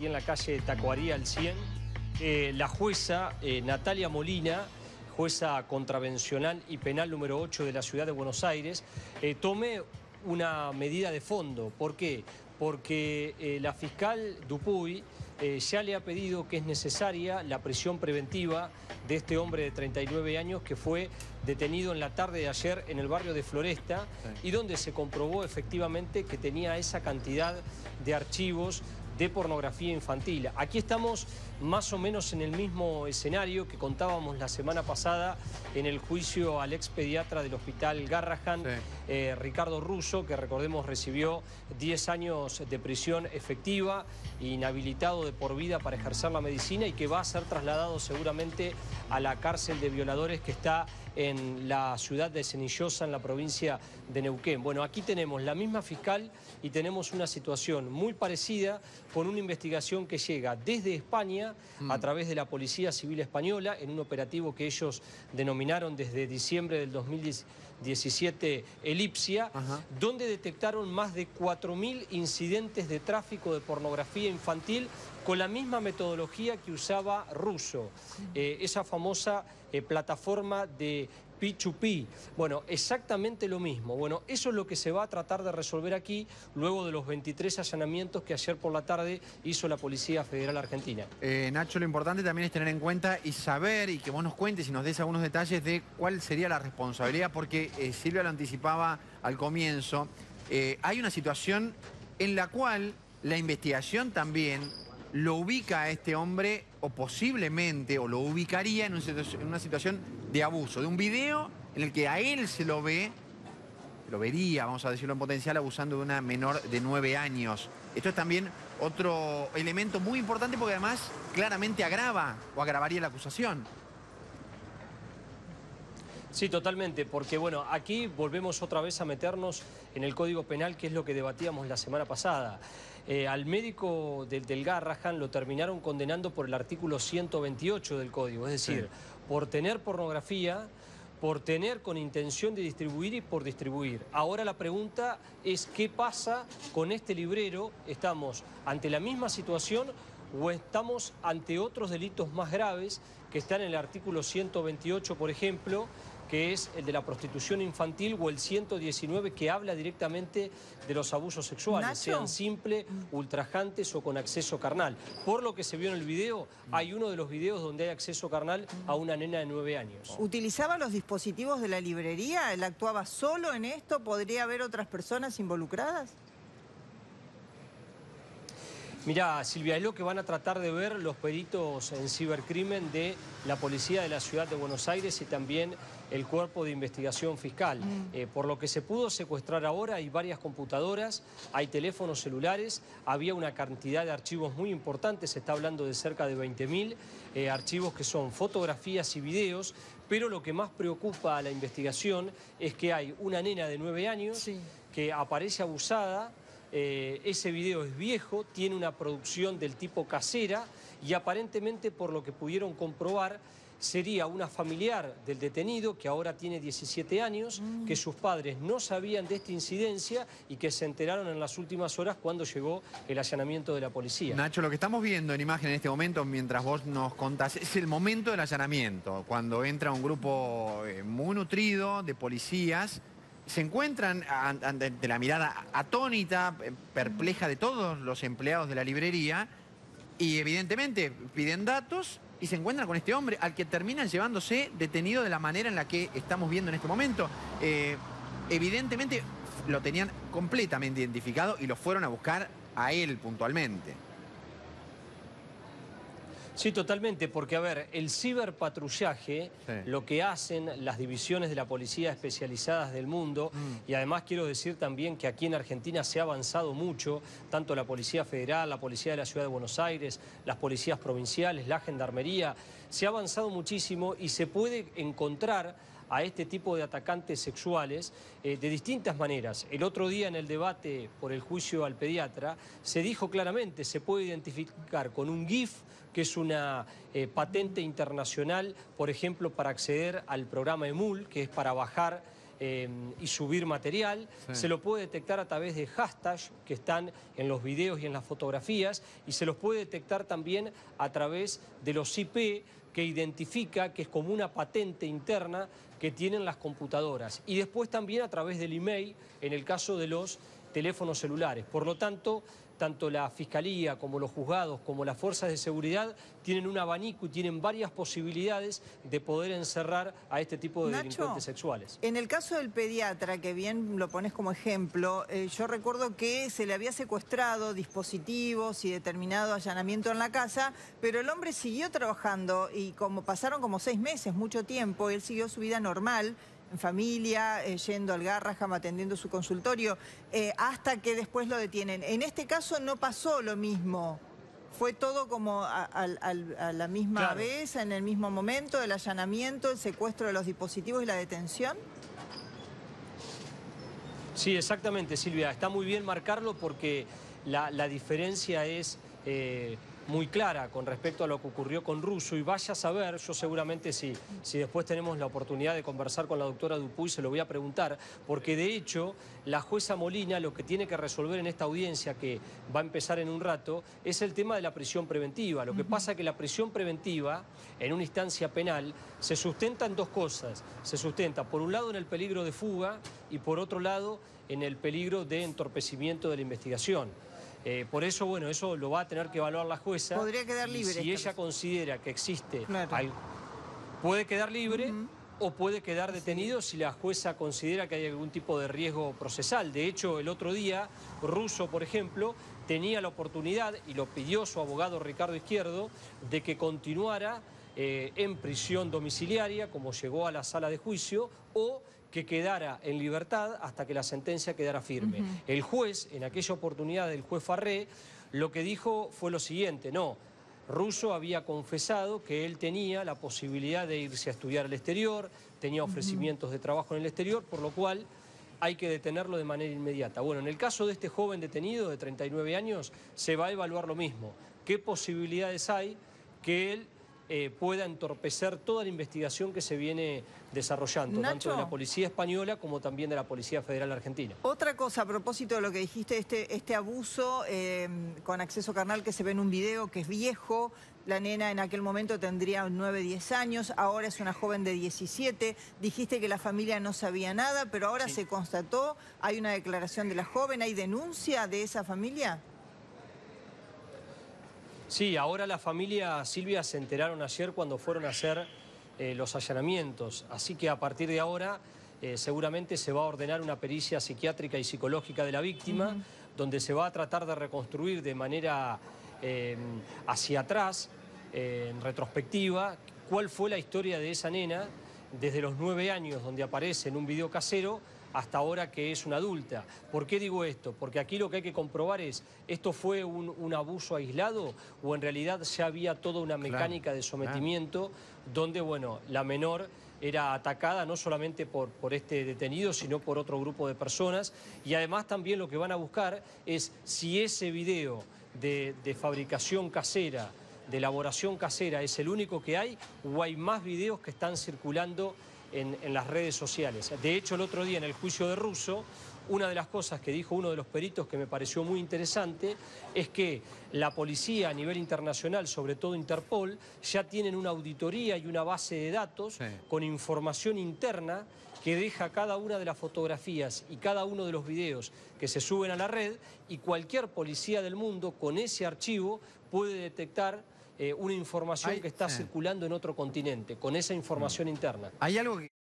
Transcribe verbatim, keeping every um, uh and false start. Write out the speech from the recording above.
y en la calle Tacuarí al cien, eh, la jueza eh, Natalia Molina, jueza contravencional y penal número ocho de la ciudad de Buenos Aires, eh, tome una medida de fondo. ¿Por qué? Porque eh, la fiscal Dupuy eh, ya le ha pedido que es necesaria la prisión preventiva de este hombre de treinta y nueve años que fue detenido en la tarde de ayer en el barrio de Floresta, sí, y donde se comprobó efectivamente que tenía esa cantidad de archivos de pornografía infantil. Aquí estamos más o menos en el mismo escenario que contábamos la semana pasada en el juicio al ex pediatra del hospital Garrahan, sí, eh, Ricardo Russo, que recordemos recibió diez años de prisión efectiva, inhabilitado de por vida para ejercer la medicina y que va a ser trasladado seguramente a la cárcel de violadores que está en la ciudad de Cenillosa, en la provincia de Neuquén. Bueno, aquí tenemos la misma fiscal y tenemos una situación muy parecida con una investigación que llega desde España mm. a través de la Policía Civil Española en un operativo que ellos denominaron desde diciembre del dos mil diecisiete Elipsia, Ajá. donde detectaron más de cuatro mil incidentes de tráfico de pornografía infantil con la misma metodología que usaba Russo, eh, esa famosa eh, plataforma de P dos P. Bueno, exactamente lo mismo. Bueno, eso es lo que se va a tratar de resolver aquí, luego de los veintitrés allanamientos que ayer por la tarde hizo la Policía Federal Argentina. Eh, Nacho, lo importante también es tener en cuenta y saber, y que vos nos cuentes y nos des algunos detalles de cuál sería la responsabilidad, porque eh, Silvia lo anticipaba al comienzo, eh, hay una situación en la cual la investigación también lo ubica a este hombre, o posiblemente, o lo ubicaría en una situación de abuso, de un video en el que a él se lo ve, lo vería, vamos a decirlo en potencial, abusando de una menor de nueve años. Esto es también otro elemento muy importante porque además claramente agrava o agravaría la acusación. Sí, totalmente, porque bueno, aquí volvemos otra vez a meternos en el Código Penal, que es lo que debatíamos la semana pasada. Eh, al médico del, del Garrahan lo terminaron condenando por el artículo ciento veintiocho del Código, es decir, sí, por tener pornografía, por tener con intención de distribuir y por distribuir. Ahora la pregunta es ¿qué pasa con este librero? ¿Estamos ante la misma situación o estamos ante otros delitos más graves que están en el artículo ciento veintiocho, por ejemplo, que es el de la prostitución infantil, o el ciento diecinueve, que habla directamente de los abusos sexuales, Nacho, sean simples, ultrajantes o con acceso carnal? Por lo que se vio en el video, hay uno de los videos donde hay acceso carnal a una nena de nueve años. ¿Utilizaba los dispositivos de la librería? ¿Él actuaba solo en esto? ¿Podría haber otras personas involucradas? Mirá, Silvia, es lo que van a tratar de ver los peritos en cibercrimen de la Policía de la Ciudad de Buenos Aires y también el Cuerpo de Investigación Fiscal. Mm. Eh, por lo que se pudo secuestrar ahora, hay varias computadoras, hay teléfonos celulares, había una cantidad de archivos muy importantes, se está hablando de cerca de veinte mil eh, archivos que son fotografías y videos, pero lo que más preocupa a la investigación es que hay una nena de nueve años sí. que aparece abusada. Eh, ese video es viejo, tiene una producción del tipo casera y aparentemente, por lo que pudieron comprobar, sería una familiar del detenido que ahora tiene diecisiete años, mm. que sus padres no sabían de esta incidencia y que se enteraron en las últimas horas cuando llegó el allanamiento de la policía. Nacho, lo que estamos viendo en imagen en este momento, mientras vos nos contás, es el momento del allanamiento, cuando entra un grupo eh, muy nutrido de policías. Se encuentran ante la mirada atónita, perpleja de todos los empleados de la librería y evidentemente piden datos y se encuentran con este hombre al que terminan llevándose detenido de la manera en la que estamos viendo en este momento. Eh, evidentemente lo tenían completamente identificado y lo fueron a buscar a él puntualmente. Sí, totalmente, porque a ver, el ciberpatrullaje, sí. lo que hacen las divisiones de la policía especializadas del mundo, mm. y además quiero decir también que aquí en Argentina se ha avanzado mucho, tanto la Policía Federal, la Policía de la Ciudad de Buenos Aires, las policías provinciales, la Gendarmería, se ha avanzado muchísimo y se puede encontrar a este tipo de atacantes sexuales eh, de distintas maneras. El otro día en el debate por el juicio al pediatra se dijo claramente, se puede identificar con un GIF, que es una eh, patente internacional, por ejemplo, para acceder al programa EMUL, que es para bajar eh, y subir material. Sí. Se lo puede detectar a través de hashtags que están en los videos y en las fotografías, y se los puede detectar también a través de los I P que identifica, que es como una patente interna que tienen las computadoras. Y después también a través del email, en el caso de los teléfonos celulares. Por lo tanto, tanto la Fiscalía como los juzgados como las fuerzas de seguridad tienen un abanico y tienen varias posibilidades de poder encerrar a este tipo de Nacho, delincuentes sexuales. En el caso del pediatra, que bien lo pones como ejemplo, eh, yo recuerdo que se le había secuestrado dispositivos y determinado allanamiento en la casa, pero el hombre siguió trabajando y como pasaron como seis meses, mucho tiempo, él siguió su vida normal, en familia, eh, yendo al Garraham, atendiendo su consultorio, eh, hasta que después lo detienen. En este caso no pasó lo mismo. ¿Fue todo como a, a, a, a la misma Claro. vez, en el mismo momento, el allanamiento, el secuestro de los dispositivos y la detención? Sí, exactamente, Silvia. Está muy bien marcarlo porque la, la diferencia es eh, muy clara con respecto a lo que ocurrió con Russo. Y vaya a saber, yo seguramente si, si después tenemos la oportunidad de conversar con la doctora Dupuy, se lo voy a preguntar, porque de hecho la jueza Molina lo que tiene que resolver en esta audiencia, que va a empezar en un rato, es el tema de la prisión preventiva. Lo que pasa es que la prisión preventiva, en una instancia penal, se sustenta en dos cosas. Se sustenta, por un lado, en el peligro de fuga y por otro lado, en el peligro de entorpecimiento de la investigación. Eh, por eso, bueno, eso lo va a tener que evaluar la jueza. Podría quedar y libre. si ella considera que existe, Claro. al- puede quedar libre Ujú. o puede quedar detenido si la jueza considera que hay algún tipo de riesgo procesal. De hecho, el otro día, Russo, por ejemplo, tenía la oportunidad, y lo pidió su abogado Ricardo Izquierdo, de que continuara eh, en prisión domiciliaria, como llegó a la sala de juicio, o que quedara en libertad hasta que la sentencia quedara firme. Uh-huh. El juez, en aquella oportunidad, el juez Farré, lo que dijo fue lo siguiente: no, Russo había confesado que él tenía la posibilidad de irse a estudiar al exterior, tenía ofrecimientos uh-huh. de trabajo en el exterior, por lo cual hay que detenerlo de manera inmediata. Bueno, en el caso de este joven detenido de treinta y nueve años, se va a evaluar lo mismo. ¿Qué posibilidades hay que él Eh, pueda entorpecer toda la investigación que se viene desarrollando, Nacho, tanto de la Policía Española como también de la Policía Federal Argentina? Otra cosa, a propósito de lo que dijiste, este, este abuso eh, con acceso carnal que se ve en un video que es viejo, la nena en aquel momento tendría nueve, diez años, ahora es una joven de diecisiete, dijiste que la familia no sabía nada, pero ahora Sí. se constató, hay una declaración de la joven, ¿hay denuncia de esa familia? Sí, ahora la familia, Silvia, se enteraron ayer cuando fueron a hacer eh, los allanamientos. Así que a partir de ahora eh, seguramente se va a ordenar una pericia psiquiátrica y psicológica de la víctima, uh-huh. donde se va a tratar de reconstruir de manera eh, hacia atrás, eh, en retrospectiva, cuál fue la historia de esa nena desde los nueve años, donde aparece en un video casero, hasta ahora que es una adulta. ¿Por qué digo esto? Porque aquí lo que hay que comprobar es, ¿esto fue un, un abuso aislado o en realidad ya había toda una mecánica claro, de sometimiento claro. donde, bueno, la menor era atacada no solamente por, por este detenido, sino por otro grupo de personas? Y además también lo que van a buscar es si ese video de, de fabricación casera, de elaboración casera, es el único que hay o hay más videos que están circulando En, en las redes sociales. De hecho, el otro día en el juicio de Russo, una de las cosas que dijo uno de los peritos que me pareció muy interesante es que la policía a nivel internacional, sobre todo Interpol, ya tienen una auditoría y una base de datos sí. con información interna que deja cada una de las fotografías y cada uno de los videos que se suben a la red, y cualquier policía del mundo con ese archivo puede detectar Eh, una información hay, que está sí. circulando en otro continente, con esa información mm. interna. Hay algo que